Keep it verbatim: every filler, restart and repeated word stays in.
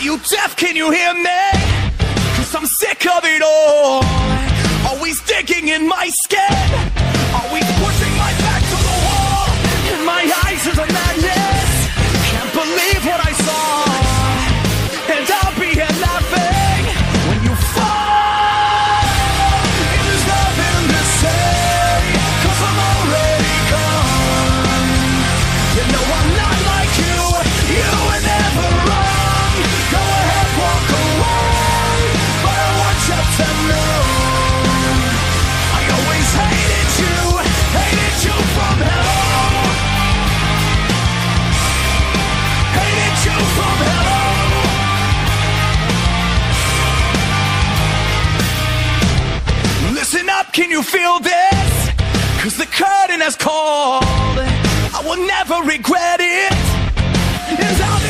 you deaf? Can you hear me? Cause I'm sick of it all. Always digging in my skin. Always pushing my back to the wall. In my eyes is a madness. Can't believe what I saw. And I'll be here laughing when you fall. And there's nothing to say, cause I'm already gone. You know I'm not like you. You were never wrong. Go ahead, walk along. But I want you to know I always hated you. Hated you from hello. Hated you from hello. Listen up, can you feel this? Cause the curtain has called. I will never regret it. And I'll